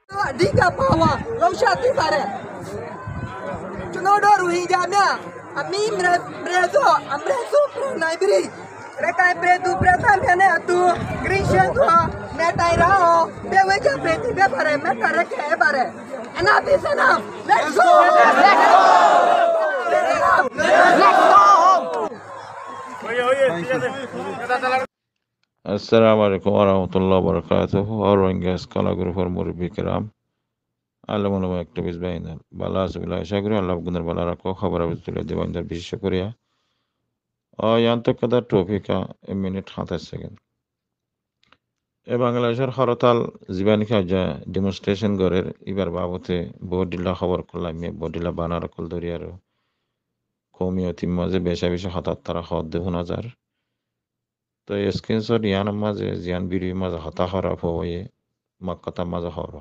Diga pawa, lausha tipare. Chunodo Rohingya mya, ami mrezo, amrezo naibri. Rekai pretu preta mene atu, Christian to, netai rao, beweja preti bepare, metare ke bare. Enough is enough. Let's go. Let's go. Let's go. Assalamualaikum warahmatullahi wabarakatuh. Rohingyas kala guru for murbi kiram. আল্লামুল activist বাইনাল বালা আসবিল্লাহ শাকির আল্লাহ গুনার বালা রাখো খবর আবদুল দেবাইন্দার বিশেষ করিয়া ইয়ান্ত কাদা টপিকা a minute 27 second এ বাংলাদেশের হরতাল জীবানী খাজা ডেমনস্ট্রেশন গরের ইবার বাবতে বডিলা খবর করলাম বডিলা বানার কল দরিয়ার কমিয়তি মাঝে বেশা বেশি 77 হদ 2000 তো স্ক্রিনশট ইয়ান মাঝে জিয়ান বিড়ি মাঝে হতা হরা হয়ে মাক্কাতা মাঝে হরা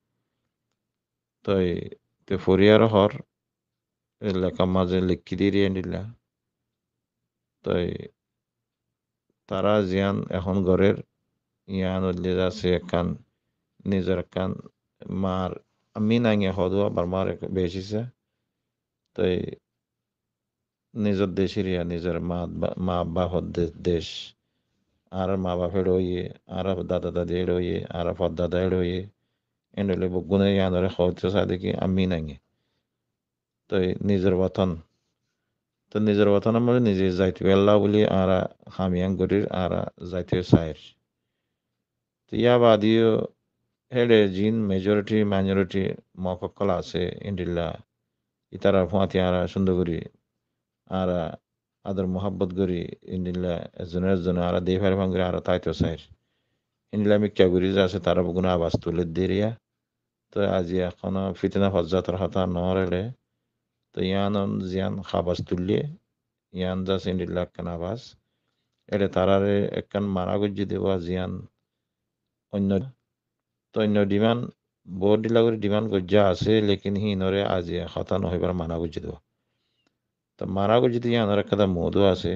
তাই তে ফরিয়ার হর এলাকা মাঝে লিখি দিয়ে দিলা তাই তারা জিয়ান এখন ঘরের ইয়ান আছে একান নিজের একান মার আমি নাঙে হদুয়া বারমার বেশিছে তাই নিজের দেশের ইয়া নিজের মা বাপ দেশ আর মা বাপের হইয়ে আর দাদা দাদি হইয়ে আর দাদা হইয়ে এন্ডলে বগুনে ইয়ানরে হচ্ছে সাদিকে আমি নাঙে তাই নিজের বতন তো নিজের বতন আমরা নিজে যাইতে আল্লাহ বলি আর হামিয়াং গরির আর যাইতে সাইর তো ইয়া বাদিও হেডে জিন মেজরিটি মাইনরিটি মককল আছে ইন্ডিল্লা ইতারা ফুয়াতি আর সুন্দরগরি আর আদর মোহাব্বত গরি ইন্ডিল্লা একজনের আর দেফার ভাঙ্গরি আর তাইতো সাইর ইন্ডিল্লা মিক্কা গরি যে আছে তারা বগুনা আবাস তুলে দেরিয়া তো আজি এখনো ফিতনা ফজ্জাতর হতা নহরেলে তো ইয়ান জিয়ান খাবাস তুললে ইয়ান যা ইন্ডিল্লা একখান আবাস এটা তারারে একখান মারা গুজি দেওয়া জিয়ান অন্য তো অন্য ডিমান্ড বহুত দিলা করে ডিমান্ড গজ্জা আছে লেকিন হিনরে আজি হতা নহইবার মানা গুজি দেওয়া তো মারা গুজি দিয়ে ইয়ানোর একটা মধু আছে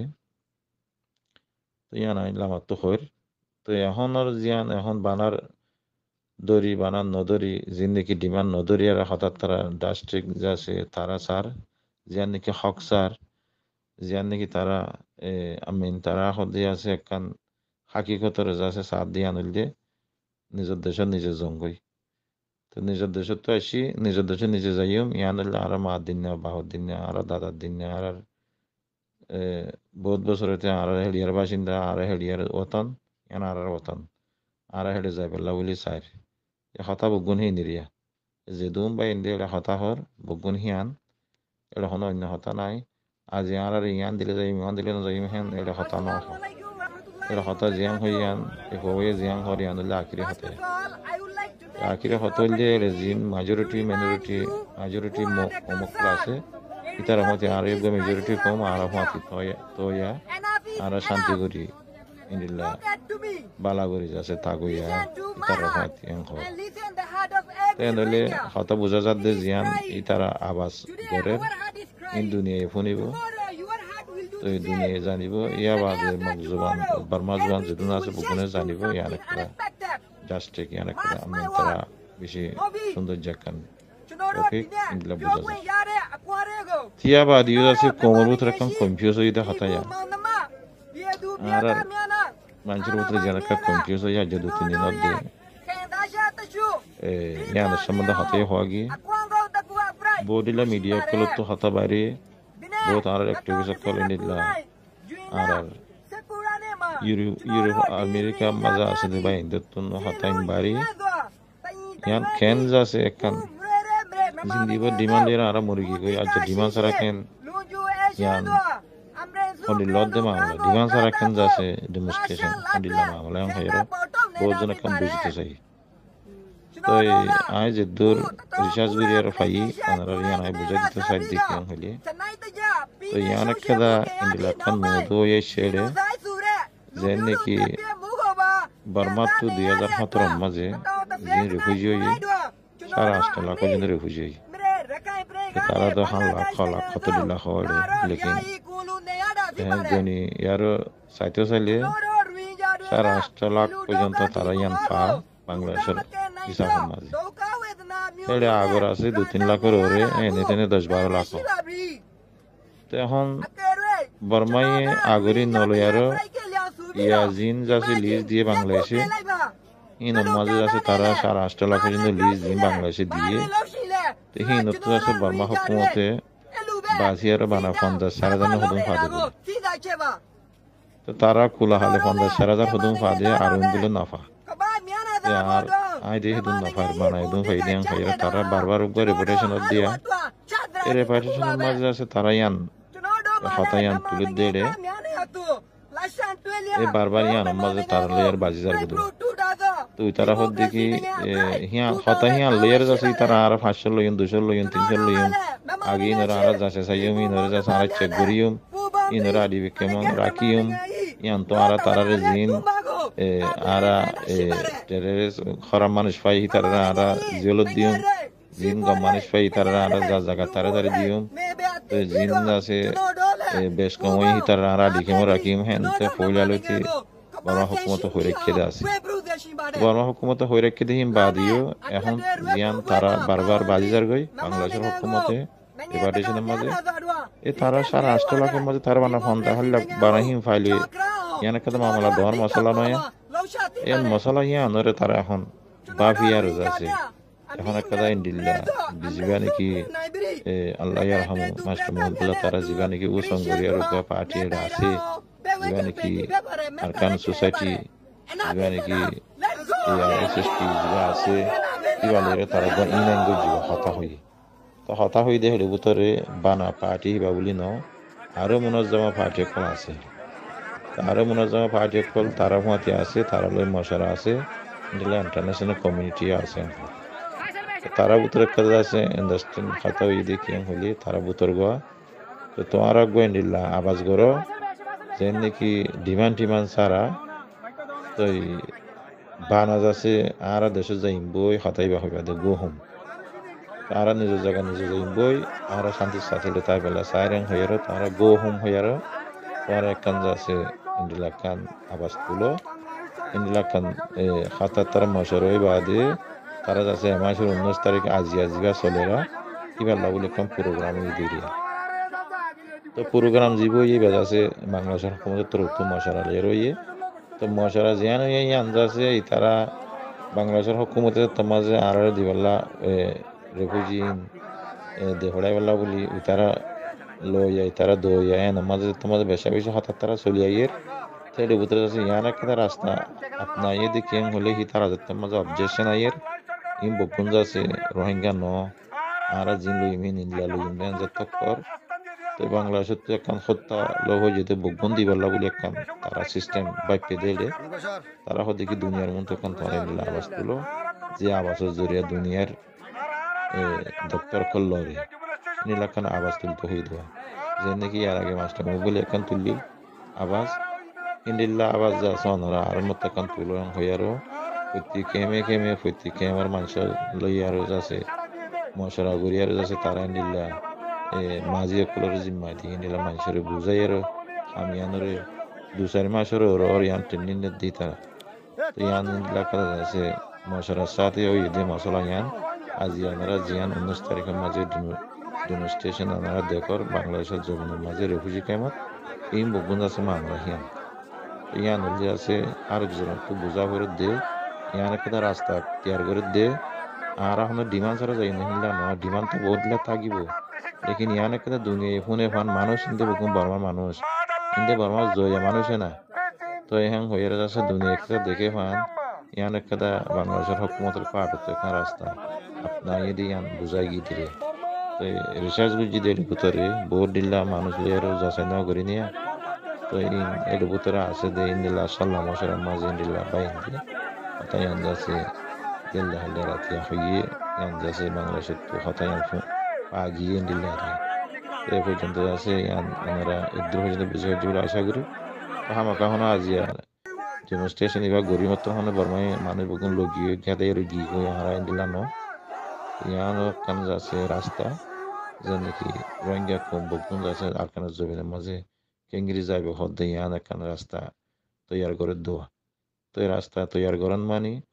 তো ইয়ান আইলাম তো হইর তো এখনর জিয়ান এখন বানার দড়ি বানার নদরি জিন্দিকি ডিমান্ড নদরি আর হঠাৎ তারা ডাস্ট্রিক আছে তারা সার জিয়ান নাকি হক সার জিয়ান নাকি তারা আমিন তারা হদি আছে একখান হাকিকতর আছে সার দিয়ে আনল দিয়ে নিজের দেশের নিজে জঙ্গই তো নিজের দেশের তো আসি নিজের দেশে নিজে যাইম ইয়ান আর মা দিন না বাহর দিন না আর দাদার দিন না আর বহুত বছরতে আর হেলিয়ার বাসিন্দা আর হেলিয়ার ওতন ইয়ান আর ওতন আর হেডে যাই পেলা বলি সাইর হতা বগুন হি নিরিয়া যে দুম বা ইন্দি এটা হতা হর বগুন হিয়ান এটা হন অন্য হতা নাই আজ ইয়ান আর ইয়ান দিলে যাই ইমান দিলে না যাই হেন এটা হতা ন এটা হতা জিয়াং হই ইয়ান হয়ে জিয়াং হর ইয়ান আখিরে হতে আখিরে হত হইলে জিন majority মক আছে ইতার মতে আর এব মেজরিটি কম আর হাতি তো ইয়া আর শান্তি করি ইন্দিল্লা বালা করি আছে তাগইয়া ইতার হাতি আং হয় তেনলে হত বুঝা যাচ্ছে জিয়ান ইতারা আবাস করে ইন দুনিয়ায় ফুনিব তো এই দুনিয়ায় জানিব ইয়া বাদে মকজুবান বার্মা জুবান যেদিন আছে বকুনে জানিব ইয়ার একটা জাস্টিক ইয়ার একটা আমি তারা বেশি সৌন্দর্য কান টপিক ইন্দিল্লা বুঝা যায় তিয়া বাদিও আছে কোমর ভিতরে একটা কনফিউজ হয়ে দে হতায়া আর মানুষের ভিতরে যেন একটা কনফিউজ হয়ে যায় যে 2-3 দিন অব্দি ইয়ান সম্বন্ধে হতাই হওয়া গিয়ে বডিলা মিডিয়া কল তো হতা বাইরে বহুত আর অ্যাক্টিভিস্ট কল ইন্দিল্লা আর ইউরোপ আমেরিকা মাজা আছে ভাই দত্তন হতাইন বাড়ি ইয়ান খেন যাচ্ছে একখান জিন্দিব ডিমান্ড এরা আর মুরগি কই আজ ডিমান্ড সারা খেন ইয়ান হন্ডিল্লা দে মামলা ডিমান্ড সারা খেন যাচ্ছে ডেমনস্ট্রেশন হন্ডিল্লা মামলা এখন হেরো বহুত জন একখান বুঝতে চাই তো আই যে দূর রিসার্চ বিরিয়ার ফাই ওনারা ইয়ান আই বুঝা দিতে সাইড দিকে হইলে তো ইয়ান একটা ইন্ডিলা খান মধু এই শেড়ে যে নাকি বার্মা তো 2017 মাঝে যে রেফিউজি হই 8.5 লাখ জন রেফিউজি হই তারা তো 1 লাখ কত লাখ হয় লেকিন গনি ইয়ার সাইতে চাইলে 8.5 লাখ পর্যন্ত তারা ইয়ান পা বাংলাদেশের ইসাফের মাঝে হেড়ে আগর আছে 2-3 লাখের ওরে এনে তেনে 10-12 লাখ তো এখন বর্মাইয়ে আগরি নলয়ারও ইয়াজিন যাচ্ছে লিজ দিয়ে বাংলাদেশে হিন মাঝে যাচ্ছে তারা 8.5 লাখ পর্যন্ত লিজ দিয়ে বাংলাদেশে দিয়ে তো হিন তো যাচ্ছে বর্মা হুকুমতে বাজিয়ারও বানা 50,000 হদুম ফাদে তো তারা খোলা হালে 50,000 হদুম ফাদে আর উনগুলো নাফা আর আই দিয়ে হেদুন নাফার বানায় দুম ফাই দিয়াং ফাইরা তারা বারবার উপর রেপুটেশন দিয়া এই রেপুটেশনের মাঝে আছে তারা ইয়ান হতায়ান তুলে দেড়ে এই বারবার ইয়ান মাঝে তার লেয়ার বাজি যার বুধ তো তারা হদ দেখি হিয়া হতা হিয়ান লেয়ার যাচ্ছে তারা আর 500 লইন 200 লইন 300 লইন আগে ইনরা আর যাচ্ছে সাইয়ম ইনরা যাচ্ছে আর চেক করিয়ম ইনরা আদি কেমন রাখিয়ম ইয়ান তো আর তারারে জিন আরা টেরেস খরাম মানুষ পাই তারা আরা জিওলত দিয়ম জিন গম মানুষ পাই তারা আরা যা জায়গা তারা তারে দিয়ম তো জিন আছে বেশ কমই তারা আরা দিকেমো রাখিম হেন তো ফইলালতি বর্মা হুকুমত হয়ে রেখে দে আছে বর্মা হুকুমত হয়ে রেখে দিহিম বাদিও এখন জিয়ান তারা বারবার বাজিজার গই বাংলাদেশের হুকুমতে রিপার্টিশনের মাঝে তারা 8.5 লাখের মাঝে তারা বানা ফোন তাহলে বানাহিম ফাইলে ইয়ান একটা মামলা দর মশলা নয় এন মশলা ইয়া আনরে তারা এখন বাফিয়ার আছে এখন একটা ইন্ডিল্লা বিজিবা নাকি আল্লাহ ইয়ারহামু মাস্টার মোহাম্মদুল্লাহ তারা জিবা নাকি ও সংগরিয়ার উপর পার্টি আছে জিবা নাকি আরকান সোসাইটি জিবা নাকি এসএসটি জিবা আছে ইবালের তারা ইনাঙ্গো জিবা হতা হই তো হতা হই দেহের ভিতরে বানা পার্টি বা বলি ন আরো মুনাজ্জামা পার্টি কোন আছে আরো মুনাজ্জামা পার্টি কল তারা হুঁয়াতে আছে তারা লই মশারা আছে ইন্টারন্যাশনাল কমিউনিটি আছে তারা ভিতরে কাজ আছে ইন্ডাস্ট্রি খাতা হই দেখি হলি তারা ভিতর গোয়া তো তোমার গোয়েন্ডিল্লা আবাস গরো যে নাকি ডিমান্ড সারা তো বানা যাচ্ছে আর দেশে যাইম বই হতাইবা হইবা দে গোহম তারা নিজের জায়গা নিজে যাইম বই আর শান্তির সাথে তাই বেলা সাইরেন হইয়ারো তারা গোহম হইয়ারো তোমার একখান যাচ্ছে ইন্ডিলাকান আবাস তুলো ইন্ডিলাকান খাতার তারা মশার হই বাদে তারা যাচ্ছে মাসের 19 তারিখ আজিবা চলেরা কিবার বলে একদম প্রোগ্রাম দিয়ে তো প্রোগ্রাম জীব ইয়ে বেজাছে বাংলাদেশের হুকুমতের তরফ মশারা লিয়ে রইয়ে তো মশারা জিয়ান ইয়ে আন্দাজে তারা বাংলাদেশের হুকুমতের তোমাজে আর দিবাল্লা রেফুজি দেহড়াই বেলা বলি তারা লইয়া তারা দইয়া আমাদের তোমাদের বেশা বেশি হাতার তারা চলিয়া ইয়ের সেটা ভিতরে যাচ্ছে ইয়ান একটা রাস্তা আপনার ইয়ে দেখি হলে হি তারা যাতে মাঝে অবজেকশন আইয়ের ইম বকুন যাচ্ছে রোহিঙ্গা ন আর জিন লইমি নিন্দা লইম বেন যত কর তো বাংলাদেশের তো একখান হত্যা লহ যেতে বকুন দিবাল্লা বলে একখান তারা সিস্টেম বাইপে দিলে তারা হতে কি দুনিয়ার মতো একখান তোমার নিলে আবাস তুলো যে আবাসের জরিয়া দুনিয়ার দপ্তর করল রে নীলাখান আবাস তুলতে হয়ে দেওয়া যে নাকি আর আগে মাস্টার মোবাইল এখন তুললি আবাস ইন্ডিল্লা আবাস যা সনরা আর মতো এখন তুলো হইয়ারো প্রতি কেমে আমার মানুষ লইয়ারও যাচ্ছে মশরা গড়িয়ারও যাচ্ছে তারা ইন্ডিল্লা মাঝি একলের জিম্মা দিয়ে ইন্ডিল্লা মানুষের বুঝাইয়ারো আমি আনরে 2-4 মাসের ওর ইয়ান ট্রেনিং দিই তারা তো ইয়ান ইন্ডিল্লা কাজ আছে মশরার সাথে ওই ঈদে মশলা ইয়ান আজি আনারা জিয়ান 19 তারিখের মাঝে ডেমনস্ট্রেশন আনারা দেখর বাংলাদেশের জমিনের মাঝে রেফুজি কেমত এই বগুন আছে মামলা ইয়ান হলে আছে আরেকজন একটু বোঝা করে দে ইয়ান একটা রাস্তা তৈরি করে দে আর এখন ডিমান্ড ছাড়া যাই না হিলা না ডিমান্ড তো বহুত দিলে থাকিব লেকিন ইয়ান একটা দুনিয়া ফোনে ফান মানুষ ইন্দে বগুন বর্মার মানুষ ইন্দে বর্মার জয়া মানুষে না তো এখন হয়ে যাচ্ছে দুনিয়া একটা দেখে ফান ইয়ান একটা বাংলাদেশের হুকুমতের পাঠ হতো এখানে রাস্তা আপনার এদি ইয়ান বুঝাই গিয়ে দিলে তো রিসার্চ বুঝি দিয়ে ভিতরে বহুত দিল্লা মানুষ লিয়ারও যাচাই না করি নিয়ে তো এর ভিতরে আছে দে ইন্দিল্লা সাল্লাহ মশার মাঝে ইন্দিল্লা বাইন দিয়ে হতাই আন যাচ্ছে দিল্লা হলে রাতে হইয়ে ইয়ান যাচ্ছে বাংলাদেশের তো হতাই আন পা গিয়ে ইন্দিল্লা এ পর্যন্ত আছে ইয়ান আমরা এর পর্যন্ত বুঝে যেগুলো আশা করি হামাকা হনো আজি আর ডেমনস্ট্রেশন এবার গরিমত হনে বর্মায় মানুষ বকুন লগিয়ে গেতে গিয়ে হারা ইন্দিল্লা ন ইয়ান কান যাচ্ছে রাস্তা যে নাকি রোহিঙ্গা কম বকুন যাচ্ছে আরকানের জমিনের মাঝে কেঙ্গিরি যাইবে হদ্দে ইয়ান একখান রাস্তা তৈয়ার করে দেওয়া তো এই রাস্তা তৈয়ার করেন মানে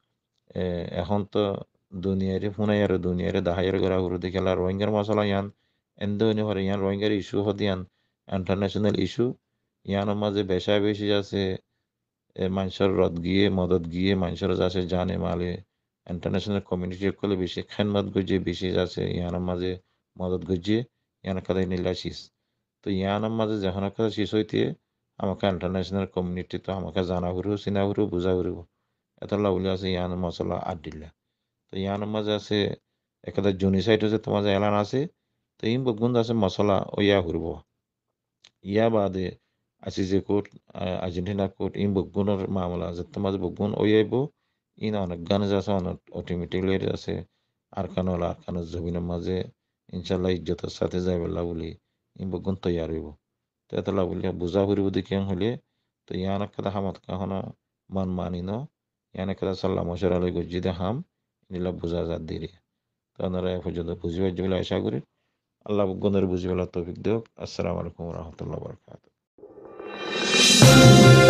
এখন তো দুনিয়ারে শুনাই আর দুনিয়ারে দাহাইয়ের করা হুরু দেখিলা রোহিঙ্গার মশলা ইয়ান এন্দ হইনি হরে ইয়ান রোহিঙ্গার ইস্যু হদিয়ান ইন্টারন্যাশনাল ইস্যু ইয়ানোর মাঝে বেশা বেশি আছে মানুষের রদ গিয়ে মদত গিয়ে মানুষের যাচ্ছে জানে মালে ইন্টারন্যাশনাল কমিউনিটি করলে বেশি খেনমত গজিয়ে বেশি যাচ্ছে ইয়ানোর মাঝে মদত গজিয়ে ইয়ানোর কাদাই নিলা শীষ তো ইয়ানোর মাঝে যখন কথা শীষ হইতে আমাকে ইন্টারন্যাশনাল কমিউনিটি তো আমাকে জানা হুরু চিনা হুরু বুঝা হুরু এতলা বলে আছে ইয়ান মশলা আড্ডিল্লা তো ইয়ানোর মাঝে আছে একটা জুনিসাইড হচ্ছে তোমার যে এলান আছে তো ইন বগুন আছে মশলা ওয়া হুরব ইয়া বাদে আছে যে কোর্ট আর্জেন্টিনা কোর্ট ইন বগুনের মামলা আছে তোমার বগুন ওয়াইব ইন অনেক গান আছে অনেক অটোমেটিকলি আছে আরকানওয়ালা আরকানের জমিনের মাঝে ইনশাল্লাহ ইজ্জতের সাথে যাইবেলা বলি ইন বগুন তৈয়ার হইব তো এতলা বলি বুঝা ফুরিব দেখি হলে তো ইয়ান একটা হামত কাহনো মান মানি ন ইয়ান একটা সাল্লাহ মশার আলী গজ্জিদে হাম ইনিলা বুঝা যাত দিরে তো আপনারা পর্যন্ত বুঝিবার জন্য আশা করি আল্লাহ বগুনের বুঝিবেলা তৌফিক দেওক আসসালামু আলাইকুম রহমতুল্লাহ বরকাত